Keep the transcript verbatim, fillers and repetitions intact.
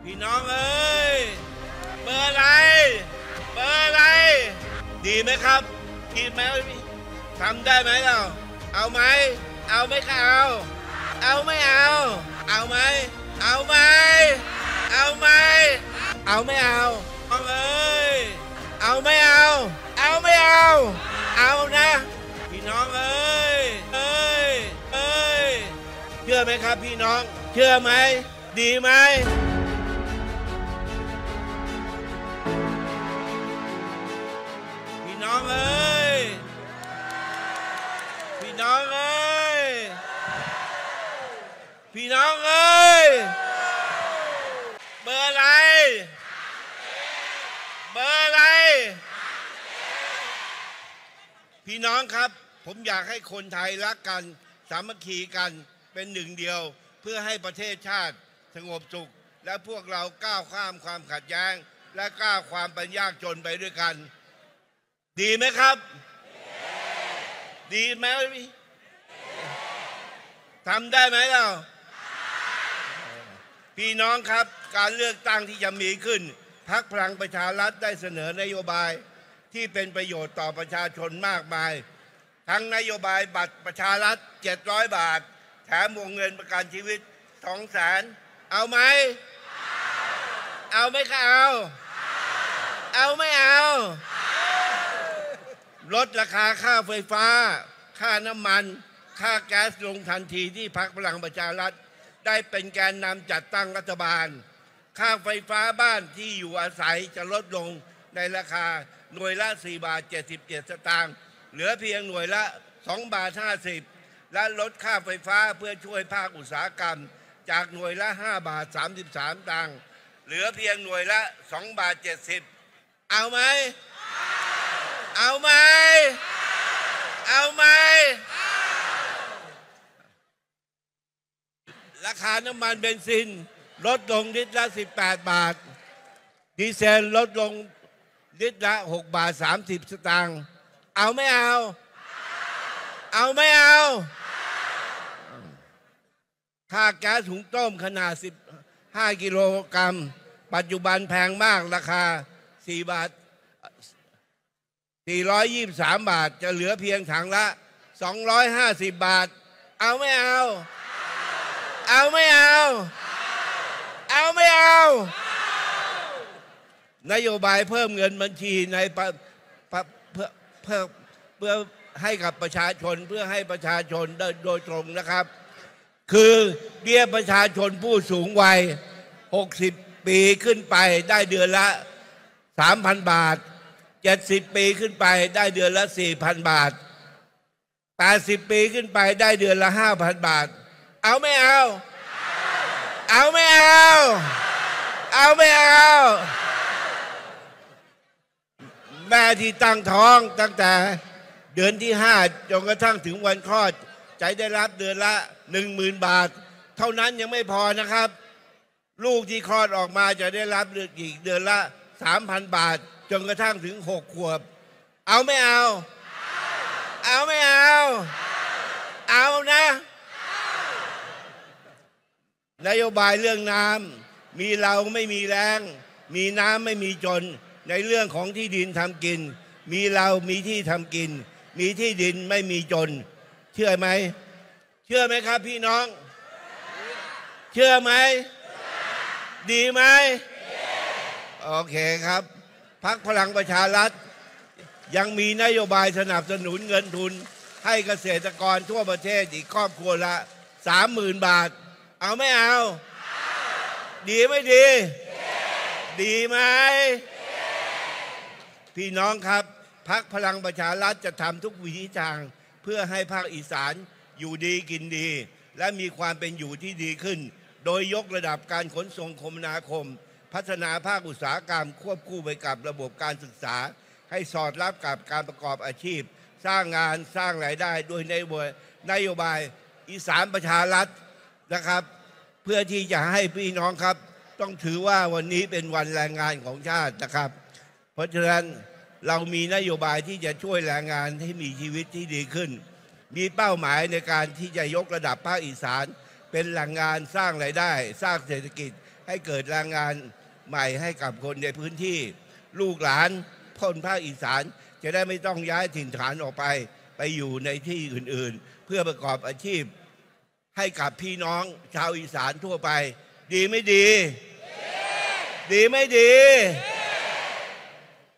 พี่น้องเอ้ยเบอร์อะไรเบอร์อะไรดีไหมครับกินไหมทำได้ไหมเราเอาไหมเอาไม่เอาเอาไม่เอาเอาไหมเอาไหมเอาไหมเอาไม่เอาน้องเอ้ยเอาไม่เอาเอาไม่เอาเอานะพี่น้องเอ้ยเอ้ยเอ้ยเชื่อไหมครับพี่น้องเชื่อไหมดีไหมพี่น้องเอ้ยพี่น้องเอ้ยพี่น้องเอ้ยเบอร์อะไรเบอร์อะไรพี่น้องครับผมอยากให้คนไทยรักกันสามัคคีกันเป็นหนึ่งเดียวเพื่อให้ประเทศชาติสงบสุขและพวกเราก้าวข้ามความขัดแย้งและก้าวความเป็นยากจนไปด้วยกันดีไหมครับดีไหมทำได้ไหมเราพี่น้องครับการเลือกตั้งที่จะมีขึ้นพรรคพลังประชารัฐได้เสนอนโยบายที่เป็นประโยชน์ต่อประชาชนมากมายทั้งนโยบายบัตรประชารัฐเจ็ดร้อยบาทแถมวงเงินประกันชีวิตสองแสนเอาไหมเอาไหมคะเอาเอาไม่เอาลดราคาค่าไฟฟ้าค่าน้ำมันค่าแก๊สลงทันทีที่พรรคพลังประชารัฐได้เป็นแกนนำจัดตั้งรัฐบาลค่าไฟฟ้าบ้านที่อยู่อาศัยจะลดลงในราคาหน่วยละสี่บาทเจ็ดสิบเจ็ดสตางค์เหลือเพียงหน่วยละสองบาทห้าสิบและลดค่าไฟฟ้าเพื่อช่วยภาคอุตสาหกรรมจากหน่วยละห้าบาทสามสิบสามสตางค์เหลือเพียงหน่วยละสองบาทเจ็ดสิบเอาไหมเอาไหมเอาไหมราคาน้ำมันเบนซินลดลงลิตรละสิบแปดบาทดีเซลลดลงลิตรละหกบาทสามสิบสตางค์เอาไม่เอาเอาไม่เอาค่าแก๊สถุงต้มขนาดสิบห้ากิโลกรัมปัจจุบันแพงมากราคาสี่บาทสี่ร้อยยี่สิบสามบาทจะเหลือเพียงถังละสองร้อยห้าสิบบาทเอาไม่เอาเอาไม่เอาเอาไม่เอานโยบายเพิ่มเงินบัญชีในเพื่อเพื่อเพื่อเพื่อให้กับประชาชนเพื่อให้ประชาชนโดยตรงนะครับคือเบี้ยประชาชนผู้สูงวัยหกสิบปีขึ้นไปได้เดือนละ สามพัน บาทเจ็ดสิบปีขึ้นไปได้เดือนละ สี่พัน บาทแปดสิบปีขึ้นไปได้เดือนละ ห้าพัน บาทเอาไม่เอาเอาไม่เอาเอาไม่เอาแม่ที่ตั้งท้องตั้งแต่เดือนที่ห้าจนกระทั่งถึงวันคลอดจะได้รับเดือนละหนึ่งหมื่นบาทเท่านั้นยังไม่พอนะครับลูกที่คลอดออกมาจะได้รับอีกเดือนละสามพันบาทจนกระทั่งถึงหกขวบเอาไม่เอาเอาไม่เอาเอานะนโยบายเรื่องน้ำมีเราไม่มีแรงมีน้ำไม่มีจนในเรื่องของที่ดินทำกินมีเรามีที่ทำกินมีที่ดินไม่มีจนเชื่อไหมเชื่อไหมครับพี่น้องเชื่อไหมดีไหมโอเคครับพรรคพลังประชารัฐยังมีนโยบายสนับสนุนเงินทุนให้เกษตรกรทั่วประเทศอีกครอบครัวละสามหมื่นบาทเอาไม่เอาดีไม่ดีดีไหมพี่น้องครับพรรคพลังประชารัฐจะทำทุกวิถีทางเพื่อให้ภาคอีสานอยู่ดีกินดีและมีความเป็นอยู่ที่ดีขึ้นโดยยกระดับการขนส่งคมนาคมพัฒนาภาคอุตสาหกรรมควบคู่ไปกับระบบการศึกษาให้สอดรับกับการประกอบอาชีพสร้างงานสร้างรายได้โดยนโยบายอีสานประชารัฐนะครับเพื่อที่จะให้พี่น้องครับต้องถือว่าวันนี้เป็นวันแรงงานของชาตินะครับเพราะฉะนั้นเรามีนโยบายที่จะช่วยแรงงานให้มีชีวิตที่ดีขึ้นมีเป้าหมายในการที่จะยกระดับภาคอีสานเป็นแหล่งงานสร้างรายได้สร้างเศรษฐกิจให้เกิดแรงงานใหม่ให้กับคนในพื้นที่ลูกหลานคนภาคอีสานจะได้ไม่ต้องย้ายถิ่นฐานออกไปไปอยู่ในที่อื่นๆเพื่อประกอบอาชีพให้กับพี่น้องชาวอีสานทั่วไปดีไม่ดีดีไม่ดี